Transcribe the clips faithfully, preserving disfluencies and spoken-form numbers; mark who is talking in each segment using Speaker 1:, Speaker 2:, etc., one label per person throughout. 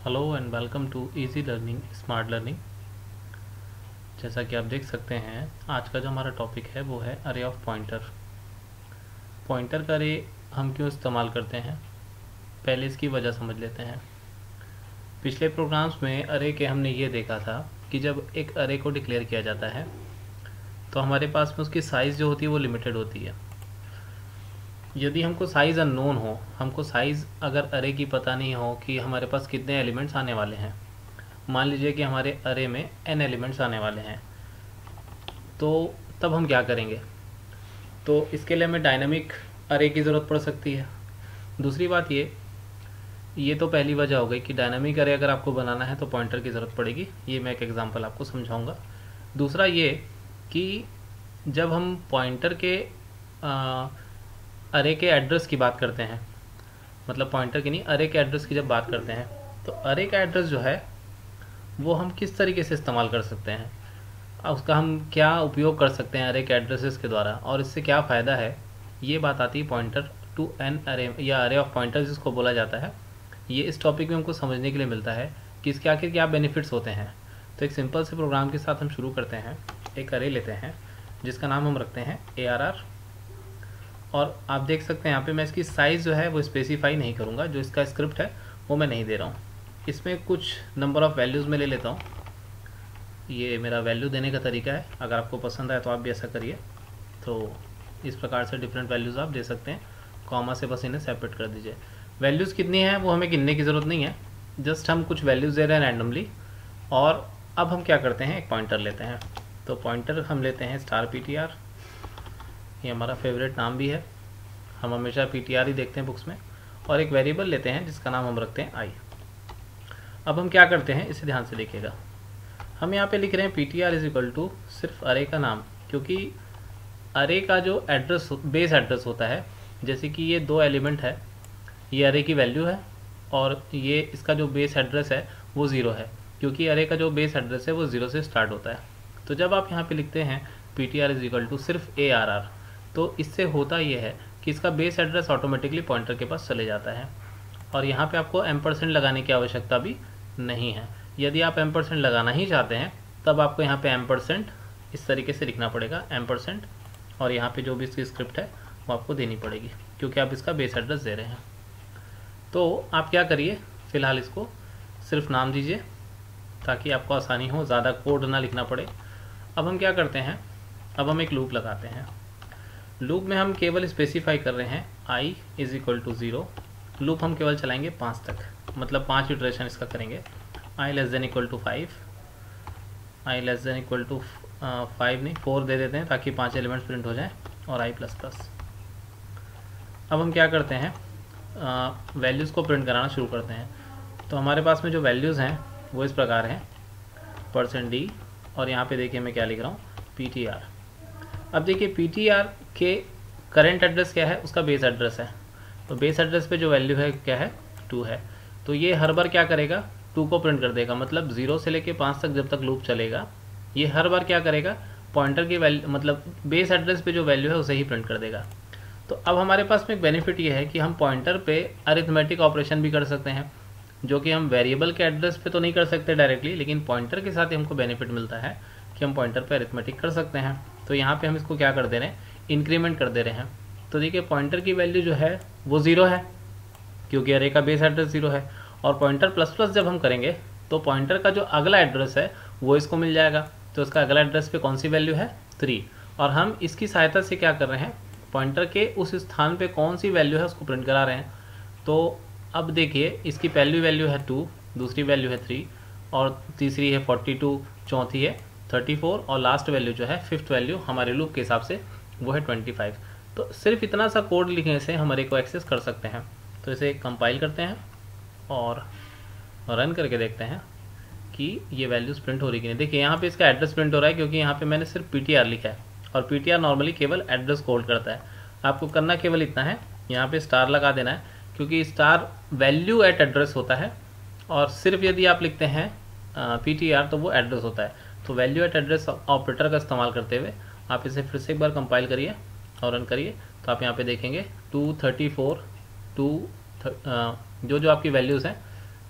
Speaker 1: Hello and welcome to Easy Learning Smart Learning. जैसा कि आप देख सकते हैं, आज का जो हमारा टॉपिक है वो है अरे ऑफ पॉइंटर। पॉइंटर का अरे हम क्यों इस्तेमाल करते हैं, पहले इसकी वजह समझ लेते हैं। पिछले प्रोग्राम्स में अरे के हमने ये देखा था कि जब एक अरे को डिक्लेयर किया जाता है तो हमारे पास में उसकी साइज़ जो होती है वो लिमिटेड होती है। यदि हमको साइज़ अननोन हो, हमको साइज़ अगर अरे की पता नहीं हो कि हमारे पास कितने एलिमेंट्स आने वाले हैं, मान लीजिए कि हमारे अरे में एन एलिमेंट्स आने वाले हैं, तो तब हम क्या करेंगे? तो इसके लिए हमें डायनामिक अरे की ज़रूरत पड़ सकती है। दूसरी बात ये ये तो पहली वजह हो गई कि डायनामिक अरे अगर आपको बनाना है तो पॉइंटर की ज़रूरत पड़ेगी। ये मैं एक एग्जांपल आपको समझाऊंगा। दूसरा ये कि जब हम पॉइंटर के अरे के एड्रेस की बात करते हैं, मतलब पॉइंटर की नहीं, अरे के एड्रेस की जब बात करते हैं, तो अरे का एड्रेस जो है वो हम किस तरीके से इस्तेमाल कर सकते हैं, उसका हम क्या उपयोग कर सकते हैं अरे के एड्रेसेस के द्वारा, और इससे क्या फ़ायदा है, ये बात आती है पॉइंटर टू एन अरे या अरे ऑफ पॉइंटर जिसको बोला जाता है। ये इस टॉपिक में हमको समझने के लिए मिलता है कि इसके आखिर क्या बेनिफिट्स होते हैं। तो एक सिंपल से प्रोग्राम के साथ हम शुरू करते हैं। एक अरे लेते हैं जिसका नाम हम रखते हैं ए आर आर, और आप देख सकते हैं यहाँ पे मैं इसकी साइज़ जो है वो स्पेसिफाई नहीं करूँगा, जो इसका स्क्रिप्ट है वो मैं नहीं दे रहा हूँ। इसमें कुछ नंबर ऑफ़ वैल्यूज़ में ले लेता हूँ। ये मेरा वैल्यू देने का तरीका है, अगर आपको पसंद आए तो आप भी ऐसा करिए। तो इस प्रकार से डिफरेंट वैल्यूज़ आप दे सकते हैं, कॉमा से बस इन्हें सेपरेट कर दीजिए। वैल्यूज़ कितनी हैं वो हमें गिनने की ज़रूरत नहीं है, जस्ट हम कुछ वैल्यूज़ दे रहे हैं रैंडमली। और अब हम क्या करते हैं, एक पॉइंटर लेते हैं। तो पॉइंटर हम लेते हैं स्टार पी टी आर, ये हमारा फेवरेट नाम भी है, हम हमेशा पी टी आर ही देखते हैं बुक्स में। और एक वेरिएबल लेते हैं जिसका नाम हम रखते हैं आई। अब हम क्या करते हैं, इसे ध्यान से देखिएगा। हम यहाँ पे लिख रहे हैं P T R is equal to सिर्फ अरे का नाम, क्योंकि अरे का जो एड्रेस बेस एड्रेस होता है, जैसे कि ये दो एलिमेंट है, ये अरे की वैल्यू है और ये इसका जो बेस एड्रेस है वो ज़ीरो है, क्योंकि अरे का जो बेस एड्रेस है वो ज़ीरो से स्टार्ट होता है। तो जब आप यहाँ पे लिखते हैं P T R is equal to सिर्फ ए आर आर, तो इससे होता ये है कि इसका बेस एड्रेस ऑटोमेटिकली पॉइंटर के पास चले जाता है, और यहाँ पे आपको एम परसेंट लगाने की आवश्यकता भी नहीं है। यदि आप एम परसेंट लगाना ही चाहते हैं तब आपको यहाँ पे एम परसेंट इस तरीके से लिखना पड़ेगा, एम परसेंट, और यहाँ पे जो भी इसकी स्क्रिप्ट है वो आपको देनी पड़ेगी, क्योंकि आप इसका बेस एड्रेस दे रहे हैं। तो आप क्या करिए, फ़िलहाल इसको सिर्फ नाम दीजिए ताकि आपको आसानी हो, ज़्यादा कोड ना लिखना पड़े। अब हम क्या करते हैं, अब हम एक लूप लगाते हैं। लूप में हम केवल स्पेसिफाई कर रहे हैं I is equal to zero. Loop हम केवल चलाएंगे पाँच तक, मतलब पाँच इटरेशन इसका करेंगे। I less than equal to five, I less than equal to five नहीं फोर दे देते हैं ताकि पांच एलिमेंट्स प्रिंट हो जाएं, और आई प्लस प्लस। अब हम क्या करते हैं, वैल्यूज़ को प्रिंट कराना शुरू करते हैं। तो हमारे पास में जो वैल्यूज़ हैं वो इस प्रकार हैं, परसेंट डी, और यहाँ पे देखिए मैं क्या लिख रहा हूँ, पी टी आर। अब देखिए पी टी आर के करेंट एड्रेस क्या है, उसका बेस एड्रेस है। तो बेस एड्रेस पे जो वैल्यू है क्या है, टू है। तो ये हर बार क्या करेगा, टू को प्रिंट कर देगा, मतलब ज़ीरो से लेके पाँच तक जब तक लूप चलेगा ये हर बार क्या करेगा, पॉइंटर की वैल्यू मतलब बेस एड्रेस पे जो वैल्यू है उसे ही प्रिंट कर देगा। तो अब हमारे पास में एक बेनिफिट ये है कि हम पॉइंटर पे अरिथमेटिक ऑपरेशन भी कर सकते हैं, जो कि हम वेरिएबल के एड्रेस पे तो नहीं कर सकते डायरेक्टली, लेकिन पॉइंटर के साथ ही हमको बेनिफिट मिलता है कि हम पॉइंटर पे अरिथमेटिक कर सकते हैं। तो यहाँ पे हम इसको क्या कर दे रहे हैं, इंक्रीमेंट कर दे रहे हैं। तो देखिए पॉइंटर की वैल्यू जो है वो ज़ीरो है, क्योंकि अरे का बेस एड्रेस ज़ीरो है, और पॉइंटर प्लस प्लस जब हम करेंगे तो पॉइंटर का जो अगला एड्रेस है वो इसको मिल जाएगा। तो इसका अगला एड्रेस पे कौन सी वैल्यू है, थ्री, और हम इसकी सहायता से क्या कर रहे हैं, पॉइंटर के उस स्थान पे कौन सी वैल्यू है उसको प्रिंट करा रहे हैं। तो अब देखिए इसकी पहली वैल्यू है टू, दूसरी वैल्यू है थ्री, और तीसरी है फोर्टी टू, चौथी है थर्टी फोर, और लास्ट वैल्यू जो है फिफ्थ वैल्यू हमारे लूप के हिसाब से वो है ट्वेंटी फाइव। तो सिर्फ इतना सा कोड लिखने से हम अरे को एक्सेस कर सकते हैं। तो इसे कंपाइल करते हैं और रन करके देखते हैं कि ये वैल्यूज़ प्रिंट हो रही कि नहीं। देखिए यहाँ पे इसका एड्रेस प्रिंट हो रहा है, क्योंकि यहाँ पे मैंने सिर्फ पीटीआर लिखा है, और पीटीआर नॉर्मली केवल एड्रेस होल्ड करता है। आपको करना केवल इतना है, यहाँ पे स्टार लगा देना है, क्योंकि स्टार वैल्यू एट एड्रेस होता है, और सिर्फ यदि आप लिखते हैं पीटीआर तो वो एड्रेस होता है। तो वैल्यू एट एड्रेस ऑपरेटर का इस्तेमाल करते हुए आप इसे फिर से एक बार कंपाइल करिए और रन करिए। तो आप यहाँ पे देखेंगे टू थर्टी फोर टू जो जो आपकी वैल्यूज़ हैं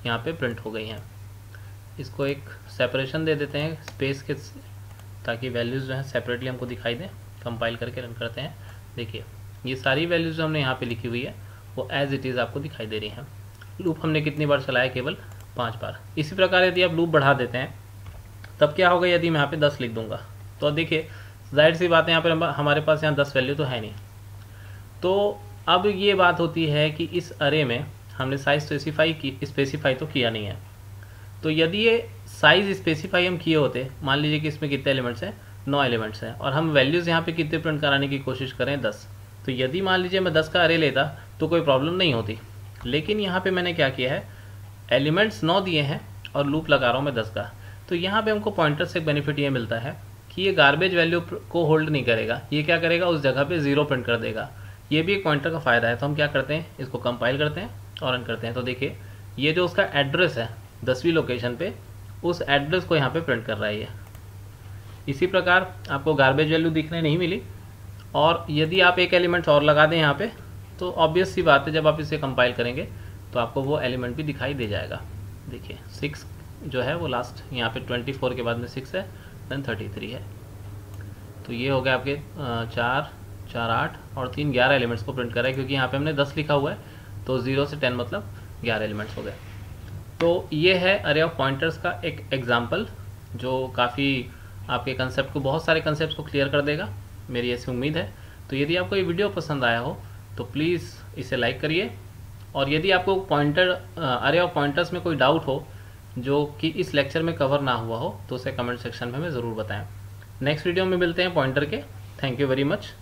Speaker 1: यहाँ पे प्रिंट हो गई हैं। इसको एक सेपरेशन दे देते हैं स्पेस के, ताकि वैल्यूज़ जो हैं सेपरेटली हमको दिखाई दें। कंपाइल करके रन करते हैं। देखिए ये सारी वैल्यूज़ जो हमने यहाँ पे लिखी हुई है वो एज इट इज़ आपको दिखाई दे रही हैं। लूप हमने कितनी बार चलाया, केवल पाँच बार। इसी प्रकार यदि आप लूप बढ़ा देते हैं तब क्या होगा, यदि मैं यहाँ पे दस लिख दूंगा तो देखिए जाहिर सी बात है यहाँ पर हमारे पास यहाँ दस वैल्यू तो है नहीं। तो अब ये बात होती है कि इस अरे में हमने साइज स्पेसिफाई की स्पेसिफाई तो किया नहीं है। तो यदि ये साइज स्पेसिफाई हम किए होते, मान लीजिए कि इसमें कितने एलिमेंट्स हैं, नौ एलिमेंट्स हैं, और हम वैल्यूज़ यहाँ पे कितने प्रिंट कराने की कोशिश करें, दस। तो यदि मान लीजिए मैं दस का अरे लेता तो कोई प्रॉब्लम नहीं होती। लेकिन यहाँ पे मैंने क्या किया है, एलिमेंट्स नौ दिए हैं और लूप लगा रहा हूँ मैं दस का। तो यहाँ पे हमको पॉइंटर से बेनिफिट ये मिलता है कि ये गार्बेज वैल्यू को होल्ड नहीं करेगा, ये क्या करेगा, उस जगह पे जीरो प्रिंट कर देगा। ये भी एक पॉइंटर का फ़ायदा है। तो हम क्या करते हैं, इसको कंपाइल करते हैं और रन करते हैं। तो देखिए ये जो उसका एड्रेस है दसवीं लोकेशन पे, उस एड्रेस को यहाँ पे प्रिंट कर रहा है ये। इसी प्रकार आपको गार्बेज वैल्यू दिखने नहीं मिली, और यदि आप एक एलिमेंट और लगा दें यहाँ पे तो ऑब्वियस सी बात है जब आप इसे कंपाइल करेंगे तो आपको वो एलिमेंट भी दिखाई दे जाएगा। देखिए सिक्स जो है वो लास्ट यहाँ पे ट्वेंटी फोर के बाद में सिक्स है, देन थर्टी थ्री है। तो ये हो गया आपके चार चार आठ और तीन ग्यारह एलिमेंट्स को प्रिंट कर रहा है, क्योंकि यहाँ पे हमने दस लिखा हुआ है तो जीरो से टेन मतलब ग्यारह एलिमेंट्स हो गए। तो ये है अरे ऑफ पॉइंटर्स का एक एग्जाम्पल जो काफ़ी आपके कंसेप्ट को, बहुत सारे कंसेप्ट को क्लियर कर देगा, मेरी ऐसी उम्मीद है। तो यदि आपको ये वीडियो पसंद आया हो तो प्लीज़ इसे लाइक करिए, और यदि आपको पॉइंटर अरे ऑफ पॉइंटर्स में कोई डाउट हो जो कि इस लेक्चर में कवर ना हुआ हो तो उसे कमेंट सेक्शन में हमें ज़रूर बताएं। नेक्स्ट वीडियो में मिलते हैं पॉइंटर के। Thank you very much.